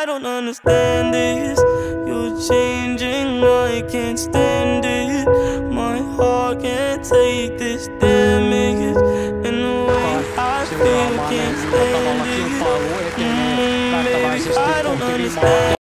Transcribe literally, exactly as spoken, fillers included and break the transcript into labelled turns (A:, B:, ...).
A: don't understand this. You're changing, I can't stand it. My heart can't take this damage, and the way I feel can't stand it. Mm, baby, I don't understand.